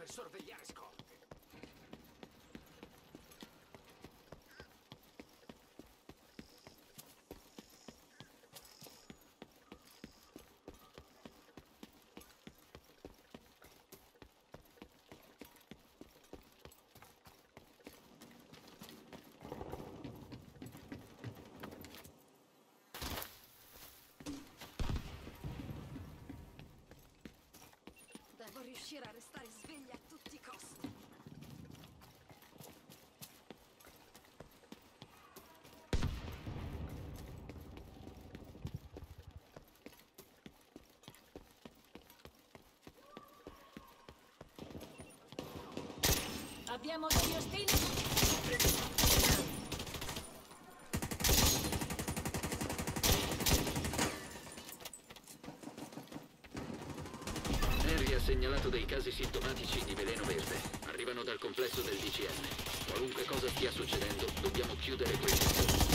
per sorvegliare scorte. Devo riuscire a restare sveglia a tutti i costi. Abbiamo degli ostili. Henry ha segnalato dei casi sintomatici di veleno verde. Arrivano dal complesso del DCM. Qualunque cosa stia succedendo, dobbiamo chiudere quel settore.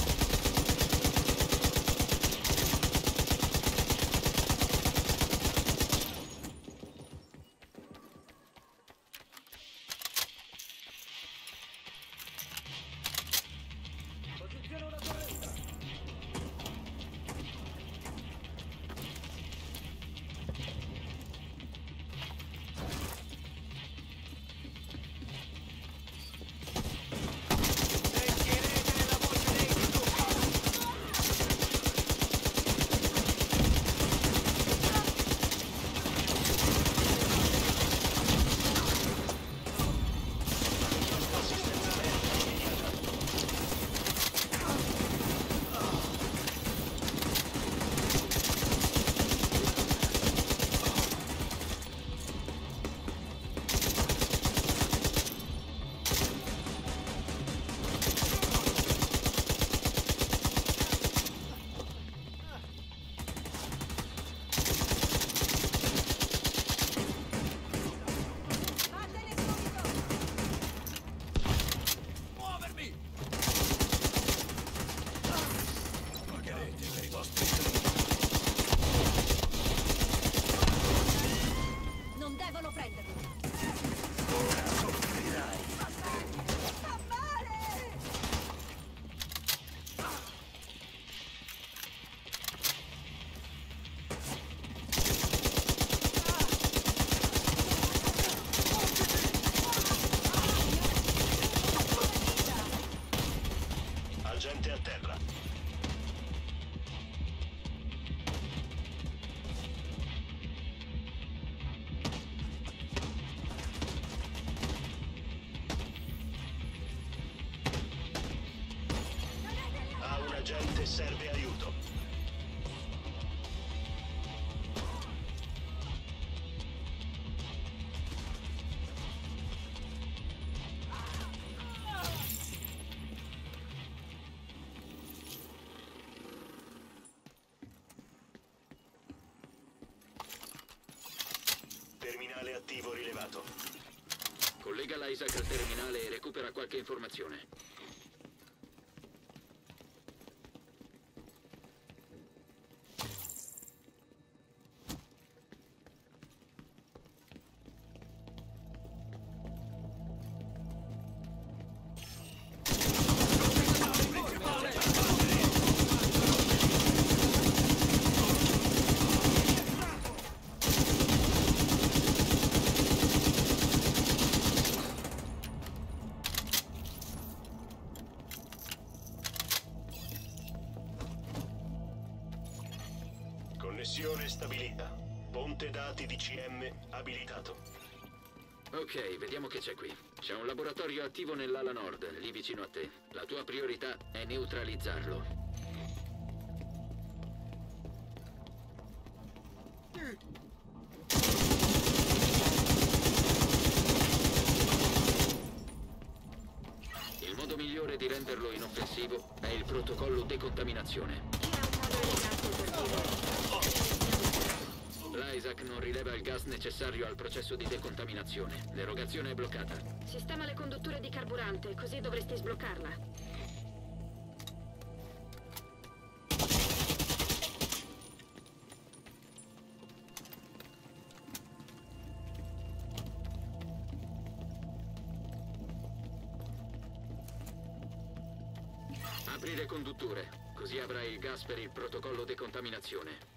Non devono prenderlo. Ora soffrirai. Fa male! Agente a terra. A un agente serve aiuto. Terminale attivo rilevato. Collega l'Isaac al terminale e recupera qualche informazione. Connessione stabilita. Ponte dati DCM abilitato. Ok, vediamo che c'è qui. C'è un laboratorio attivo nell'ala nord, lì vicino a te. La tua priorità è neutralizzarlo. Il modo migliore di renderlo inoffensivo è il protocollo decontaminazione. L'Isaac non rileva il gas necessario al processo di decontaminazione. L'erogazione è bloccata. Sistema le condutture di carburante, così dovresti sbloccarla. Aprire conduttore, così avrai il gas per il protocollo decontaminazione.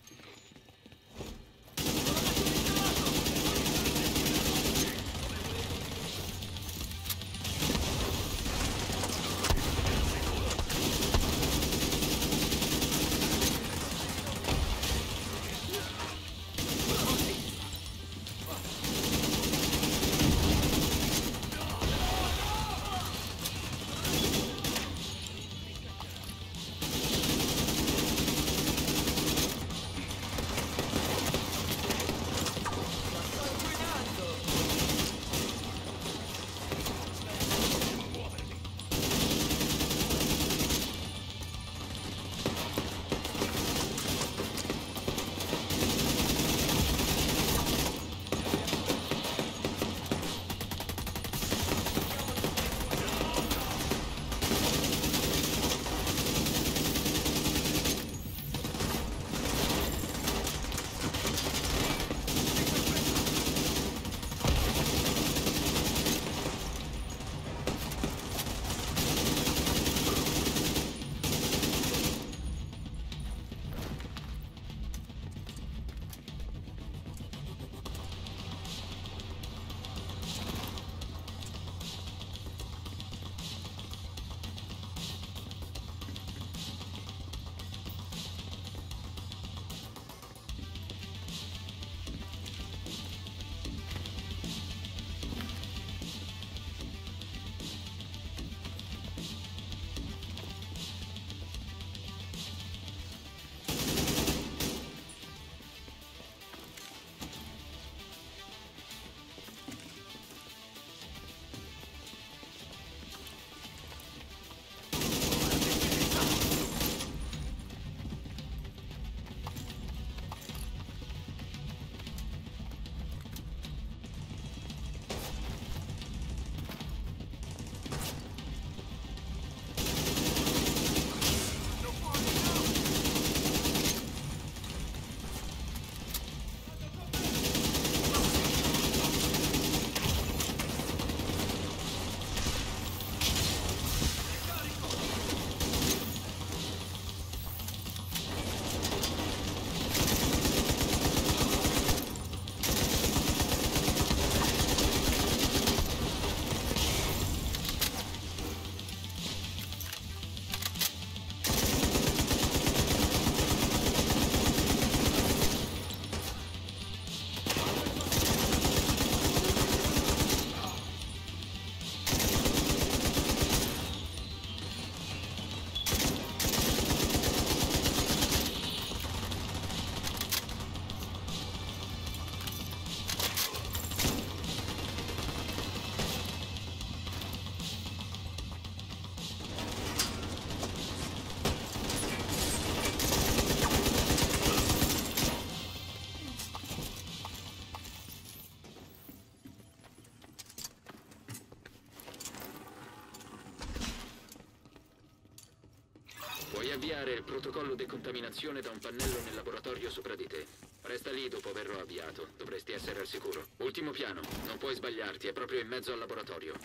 Puoi avviare il protocollo decontaminazione da un pannello nel laboratorio sopra di te. Resta lì dopo averlo avviato. Dovresti essere al sicuro. Ultimo piano. Non puoi sbagliarti, è proprio in mezzo al laboratorio.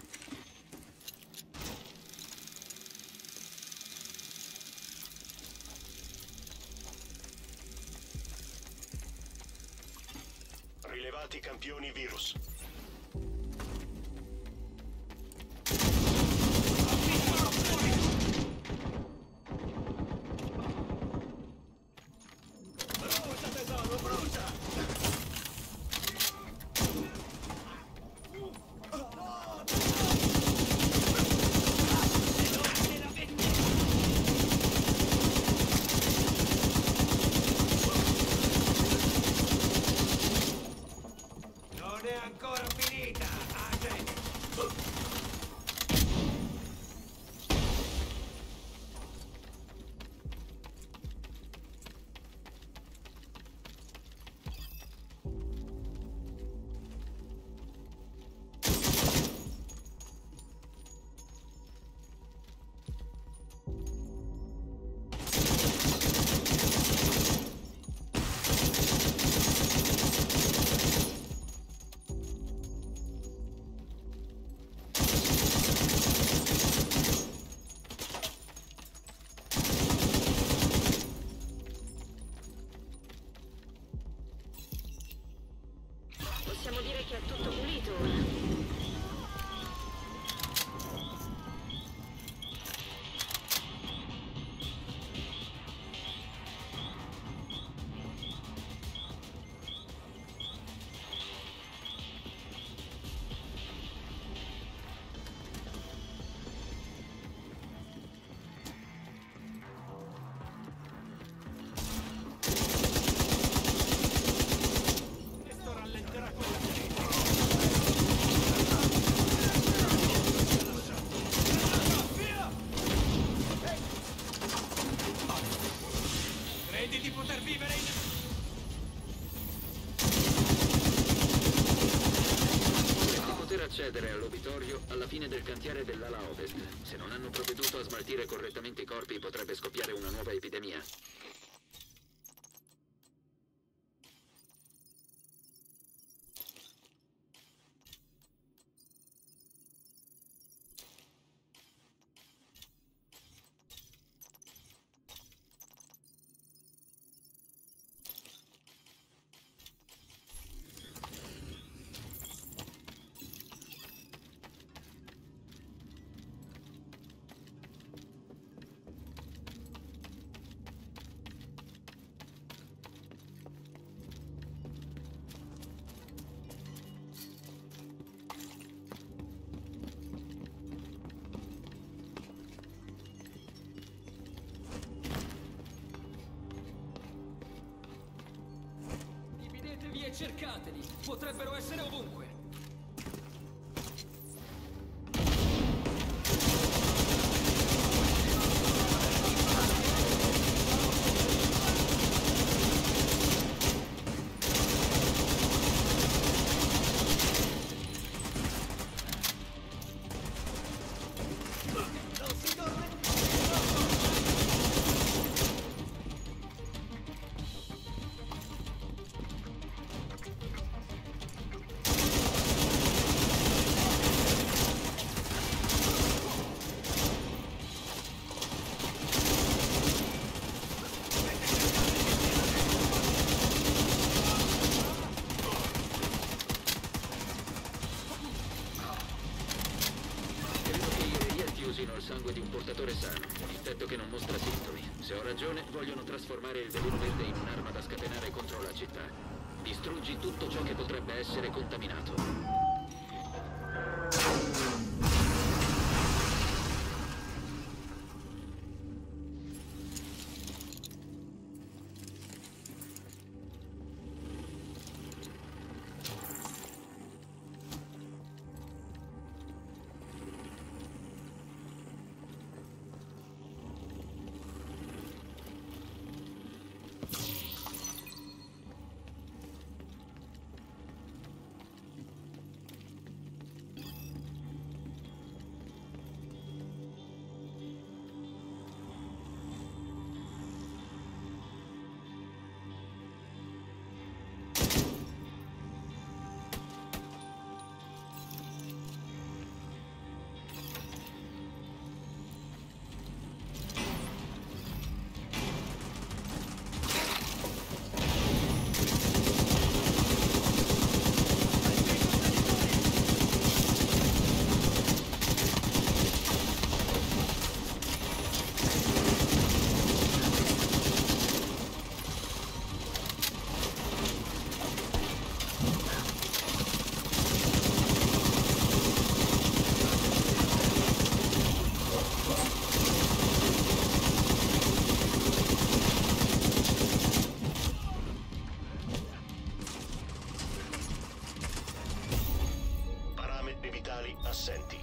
Rilevati campioni virus. Non è ancora finita, agente! Possiamo dire che è tutto pulito ora. Credi di poter vivere in... Dovresti poter accedere all'obitorio alla fine del cantiere dell'ala ovest. Se non hanno provveduto a smaltire correttamente i corpi, potrebbe scoppiare una nuova epidemia. Dividetevi e cercateli! Potrebbero essere ovunque! Usino il sangue di un portatore sano, un infetto che non mostra sintomi. Se ho ragione, vogliono trasformare il veleno verde in un'arma da scatenare contro la città. Distruggi tutto ciò che potrebbe essere contaminato. assenti.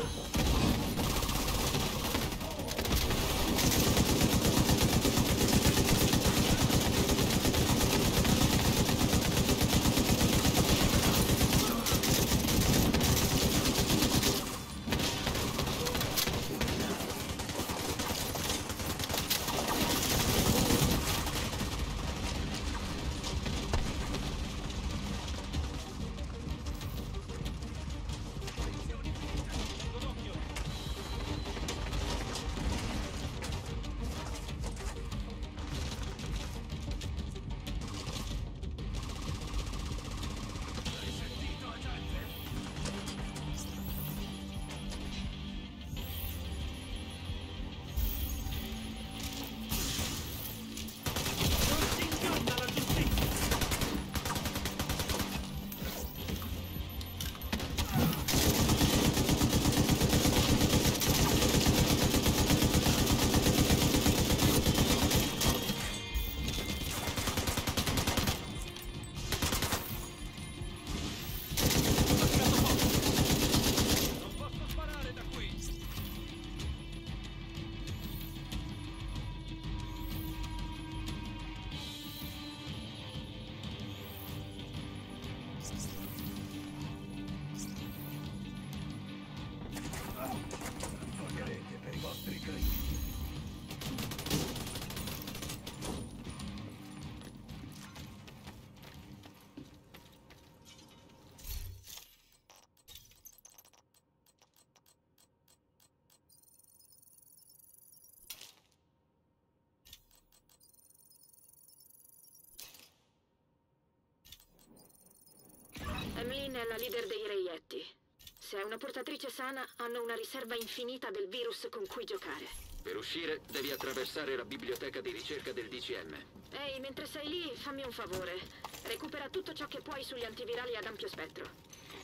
Emlyn è la leader dei reietti. Se è una portatrice sana, hanno una riserva infinita del virus con cui giocare. Per uscire, devi attraversare la biblioteca di ricerca del DCM. Ehi, mentre sei lì, fammi un favore. Recupera tutto ciò che puoi sugli antivirali ad ampio spettro.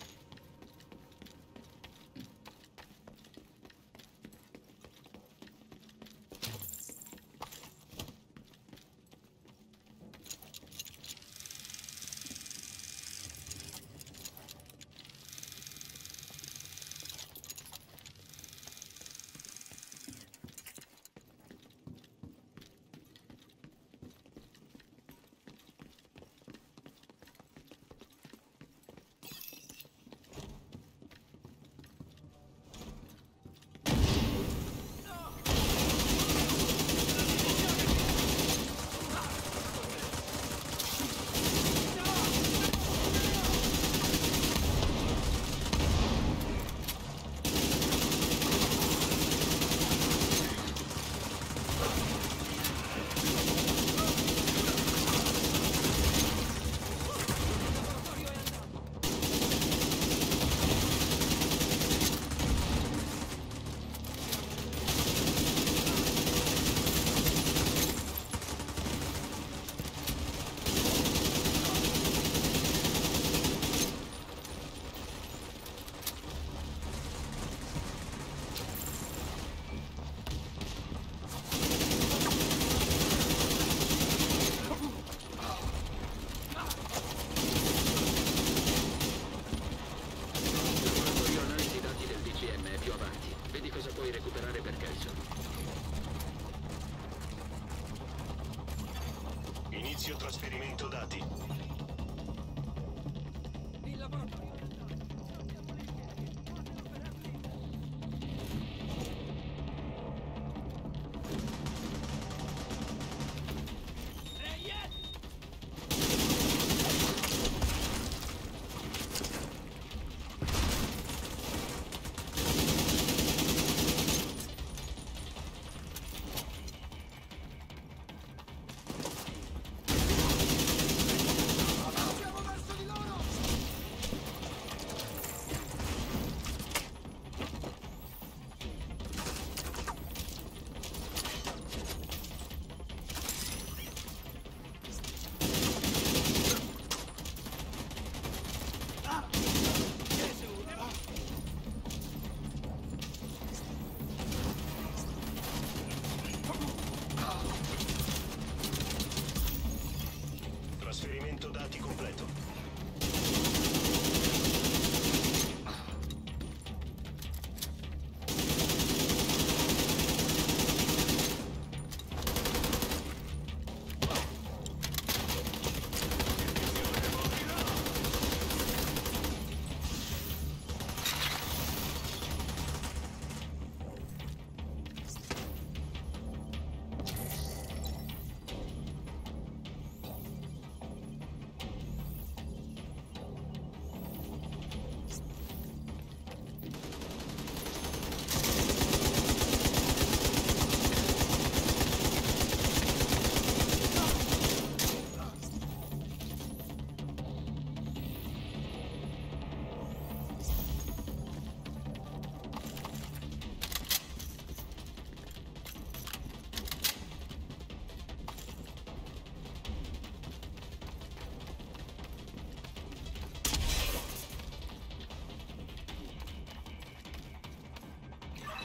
Inizio trasferimento dati. Il laboratorio.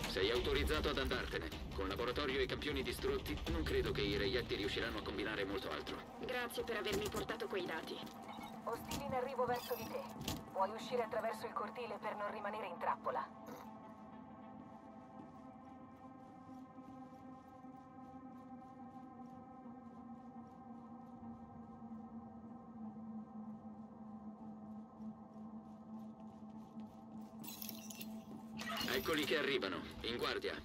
Sei autorizzato ad andartene. Con laboratorio e campioni distrutti, non credo che i reietti riusciranno a combinare molto altro. Grazie per avermi portato quei dati. Ostili in arrivo verso di te. Puoi uscire attraverso il cortile per non rimanere in trappola. Eccoli che arrivano. In guardia.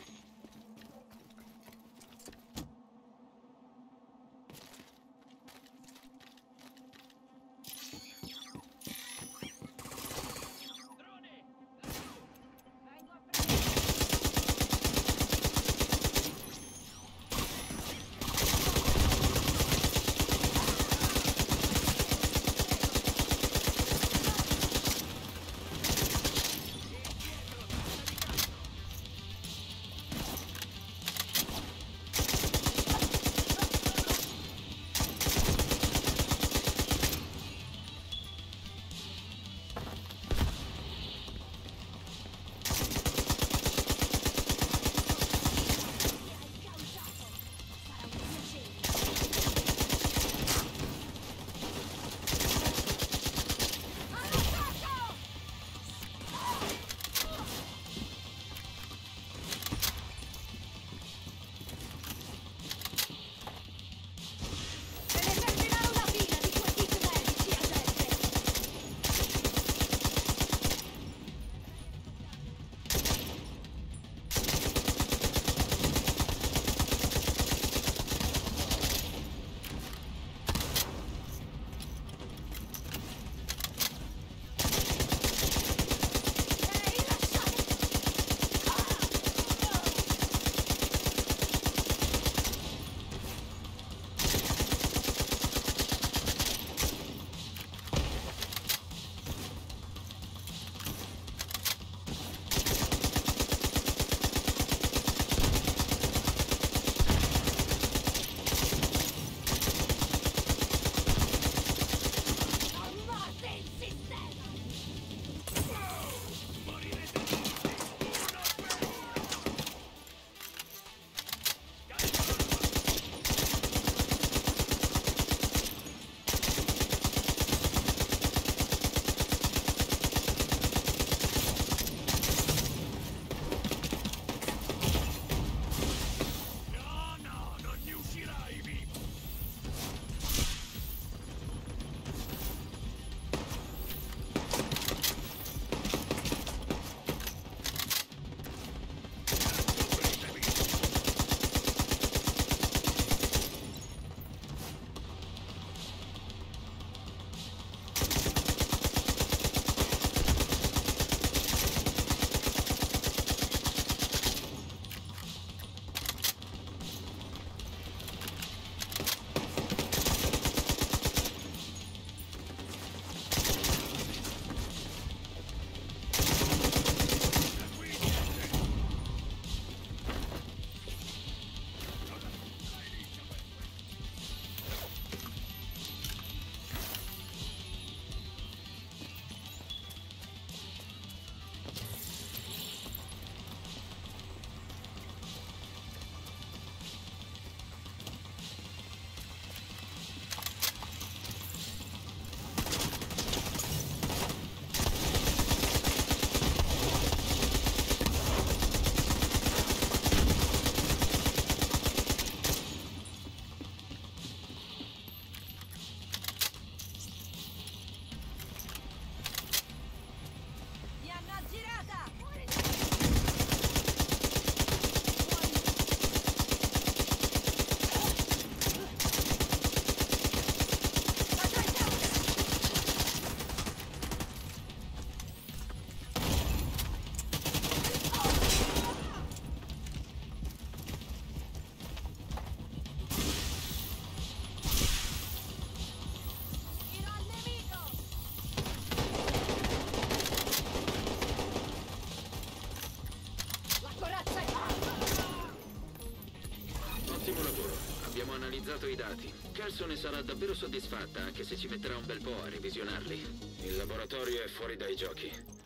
analizzato i dati. Kelso ne sarà davvero soddisfatta, anche se ci metterà un bel po' a revisionarli. Il laboratorio è fuori dai giochi. Speriamo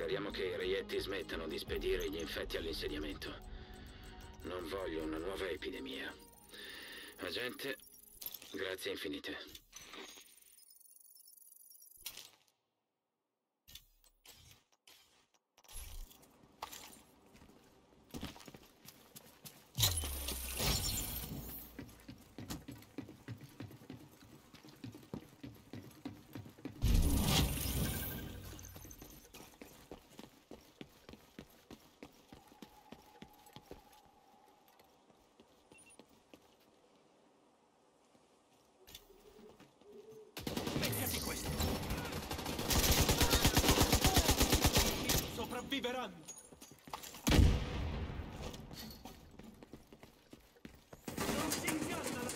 Speriamo che i reietti smettano di spedire gli infetti all'insediamento. Non voglio una nuova epidemia. Agente, grazie infinite. Beccati questo! Sopravviveranno! Non si ingannano!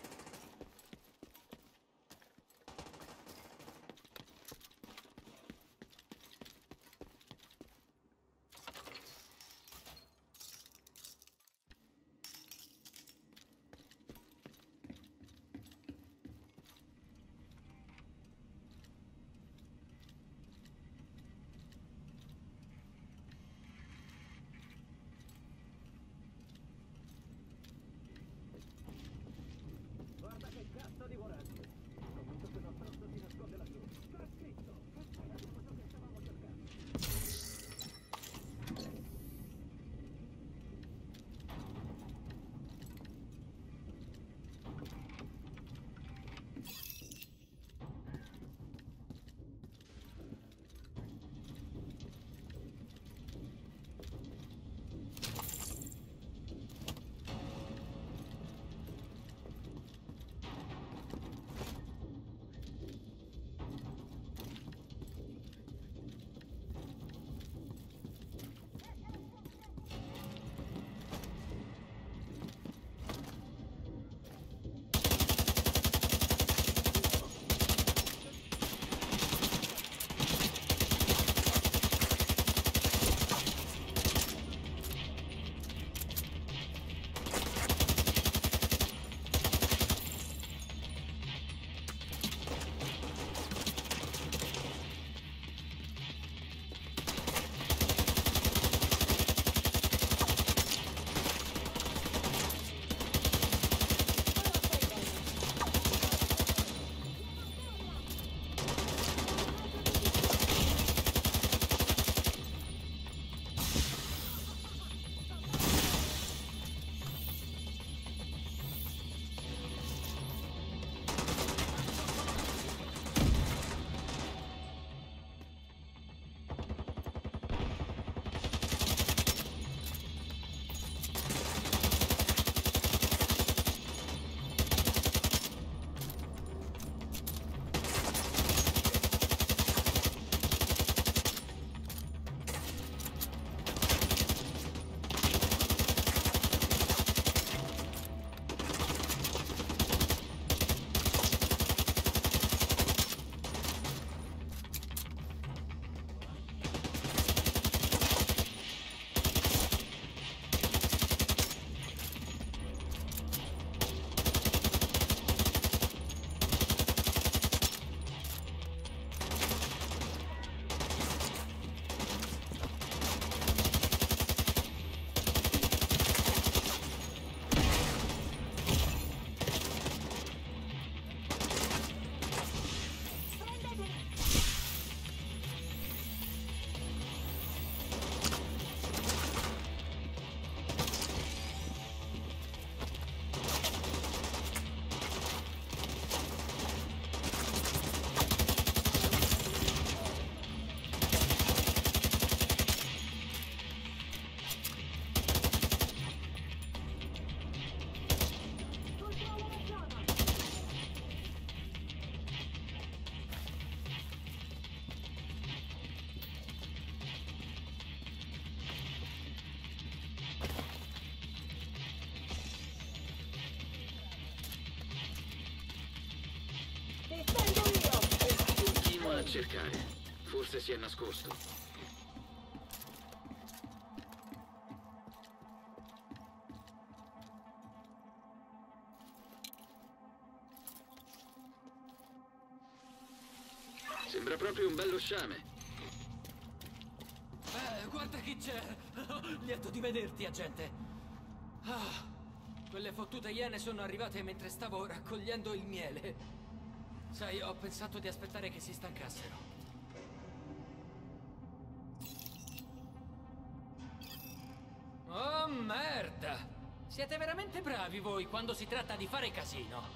Continua a cercare. Forse si è nascosto. Sembra proprio un bello sciame. chi c'è? Lieto di vederti, agente. Ah, quelle fottute iene sono arrivate mentre stavo raccogliendo il miele. Sai, ho pensato di aspettare che si stancassero. Oh, merda! Siete veramente bravi voi quando si tratta di fare casino.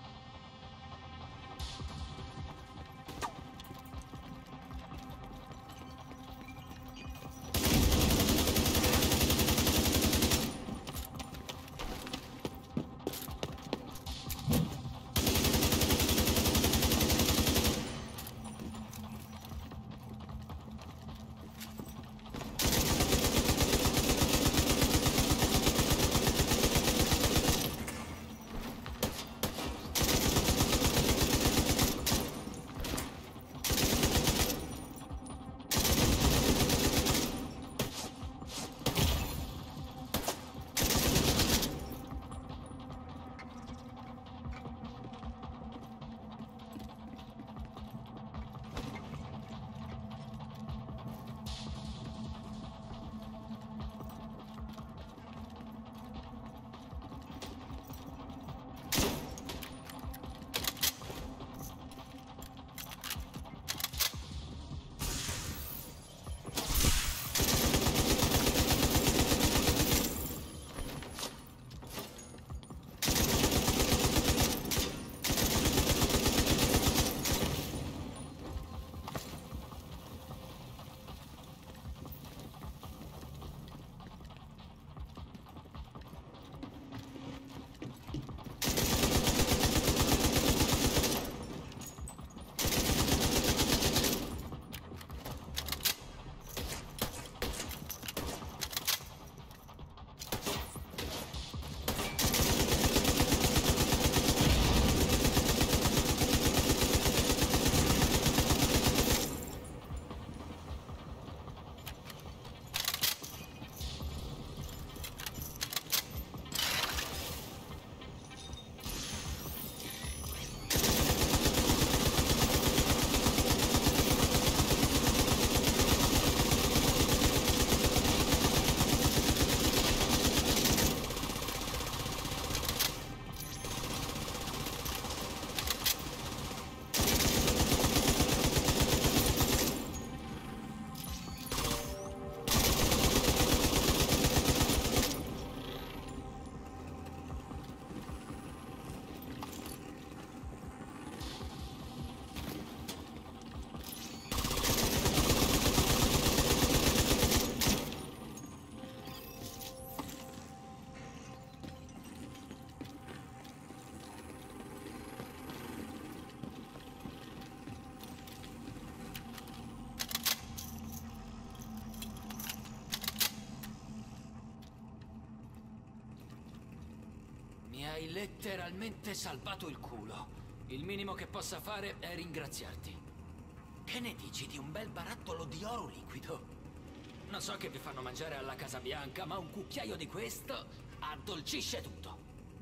Mi hai letteralmente salvato il culo. Il minimo che possa fare è ringraziarti. Che ne dici di un bel barattolo di oro liquido? Non so che vi fanno mangiare alla Casa Bianca, ma un cucchiaio di questo addolcisce tutto.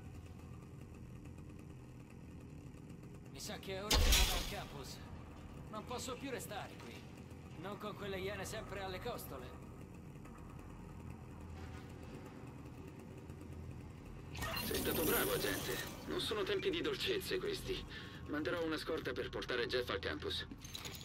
Mi sa che è ora che vado al campus. Non posso più restare qui. Non con quelle iene sempre alle costole. Sei stato bravo, agente. Non sono tempi di dolcezze questi. Manderò una scorta per portare Jeff al campus.